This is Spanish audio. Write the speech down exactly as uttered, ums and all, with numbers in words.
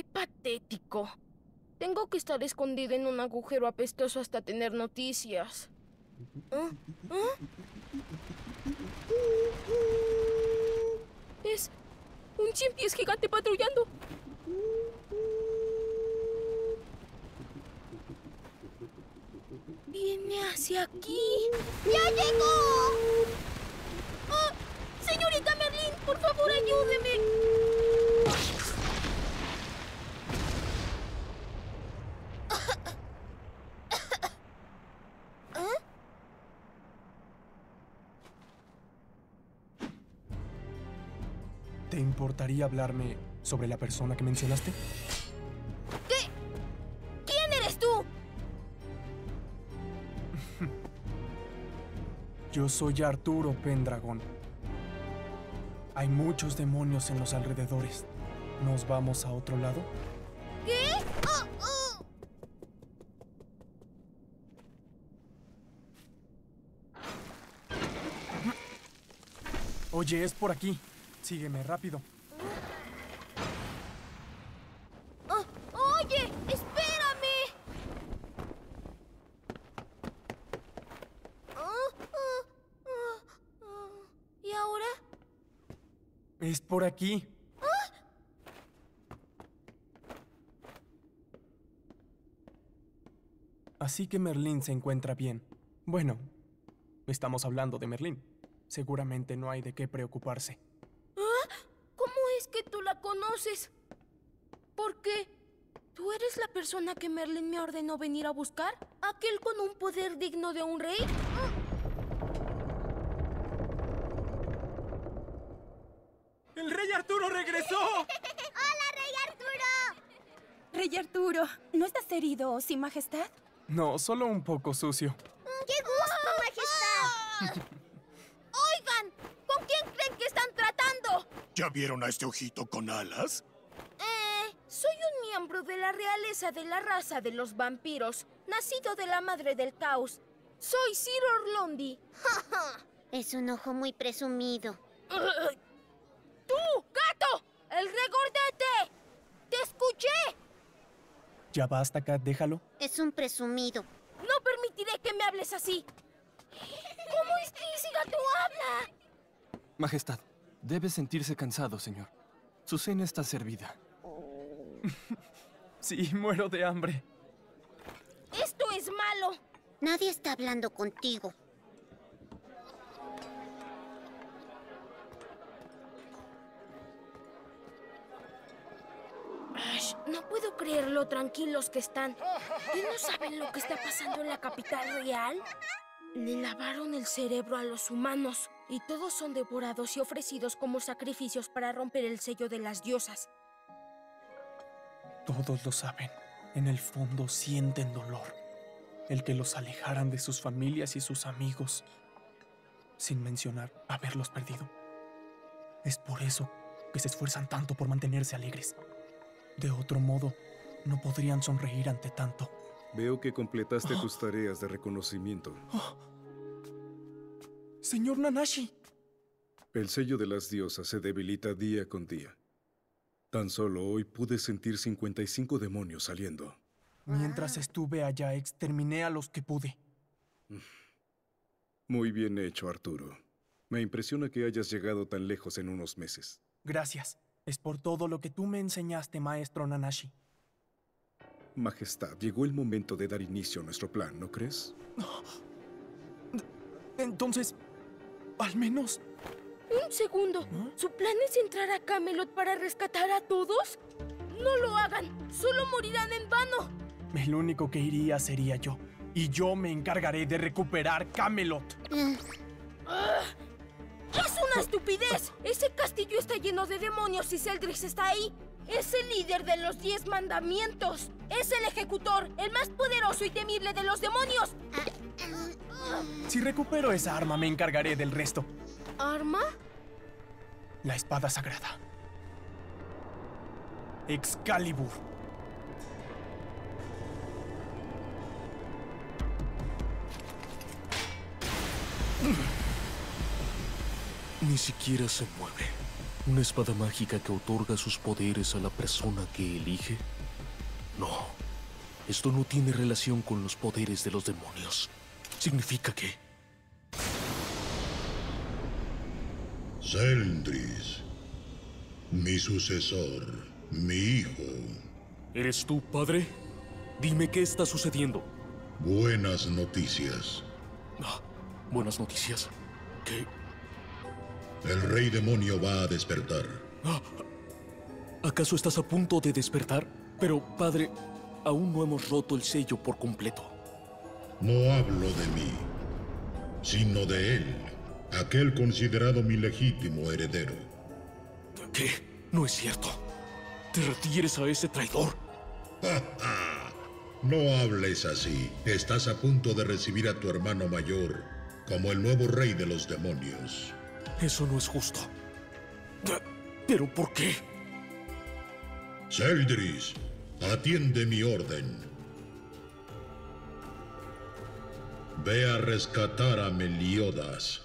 patético. Tengo que estar escondida en un agujero apestoso hasta tener noticias. ¿Ah? ¿Ah? Es un cien pies gigante patrullando. Viene hacia aquí. ¡Ya llegó! ¡Oh! ¡Señorita Merlín, por favor, ayúdeme! ¿Ah? ¿Te importaría hablarme sobre la persona que mencionaste? ¿Qué? ¿Quién eres tú? Yo soy Arturo Pendragon. Hay muchos demonios en los alrededores. ¿Nos vamos a otro lado? ¿Qué? ¡Oh, oh! Oye, es por aquí. Sígueme rápido. Oh, ¡Oye! ¡Espérame! Oh, oh, oh, oh. ¿Y ahora? Es por aquí. Así que Merlín se encuentra bien. Bueno, estamos hablando de Merlín. Seguramente no hay de qué preocuparse. ¿Ah? ¿Cómo es que tú la conoces? ¿Por qué? ¿Tú eres la persona que Merlín me ordenó venir a buscar? ¿Aquel con un poder digno de un rey? ¡El rey Arturo regresó! ¡Hola, Rey Arturo! Rey Arturo, ¿no estás herido, sí, majestad? No, solo un poco sucio. ¡Qué gusto, majestad! ¡Oigan! ¿Con quién creen que están tratando? ¿Ya vieron a este ojito con alas? Eh, soy un miembro de la realeza de la raza de los vampiros, nacido de la madre del caos. Soy Sir Orlondi. Es un ojo muy presumido. ¡Tú, gato! ¡El regordete! ¡Te escuché! Ya basta, Kat, déjalo. Es un presumido. No permitiré que me hables así. ¿Cómo es que ese gato habla? Majestad, debe sentirse cansado, señor. Su cena está servida. Sí, muero de hambre. Esto es malo. Nadie está hablando contigo. Ash, no puedo creer lo tranquilos que están. ¿Y no saben lo que está pasando en la capital real? Le lavaron el cerebro a los humanos y todos son devorados y ofrecidos como sacrificios para romper el sello de las diosas. Todos lo saben. En el fondo sienten dolor. El que los alejaran de sus familias y sus amigos. Sin mencionar haberlos perdido. Es por eso que se esfuerzan tanto por mantenerse alegres. De otro modo, no podrían sonreír ante tanto. Veo que completaste oh. tus tareas de reconocimiento. Oh. Señor Nanashi. El sello de las diosas se debilita día con día. Tan solo hoy pude sentir cincuenta y cinco demonios saliendo. Mientras estuve allá, exterminé a los que pude. Muy bien hecho, Arturo. Me impresiona que hayas llegado tan lejos en unos meses. Gracias. Es por todo lo que tú me enseñaste, maestro Nanashi. Majestad, llegó el momento de dar inicio a nuestro plan, ¿no crees? Entonces, al menos... Un segundo. ¿Eh? ¿Su plan es entrar a Camelot para rescatar a todos? ¡No lo hagan! ¡Solo morirán en vano! El único que iría sería yo. Y yo me encargaré de recuperar Camelot. Uh. Uh. ¡Es una estupidez! Ese castillo está lleno de demonios y Celdrix está ahí. Es el líder de los diez mandamientos. Es el ejecutor, el más poderoso y temible de los demonios. Si recupero esa arma, me encargaré del resto. ¿Arma? La espada sagrada. Excalibur. Ni siquiera se mueve. ¿Una espada mágica que otorga sus poderes a la persona que elige? No. Esto no tiene relación con los poderes de los demonios. Significa que... Zeldris, mi sucesor, mi hijo. ¿Eres tú, padre? Dime qué está sucediendo. Buenas noticias. Ah, buenas noticias. ¿Qué? El rey demonio va a despertar. Ah, ¿acaso estás a punto de despertar? Pero, padre, aún no hemos roto el sello por completo. No hablo de mí, sino de él, aquel considerado mi legítimo heredero. ¿Qué? No es cierto. ¿Te refieres a ese traidor? ¡Ja, ja! No hables así. Estás a punto de recibir a tu hermano mayor como el nuevo rey de los demonios. Eso no es justo. ¿Pero por qué? Zeldris, atiende mi orden. Ve a rescatar a Meliodas.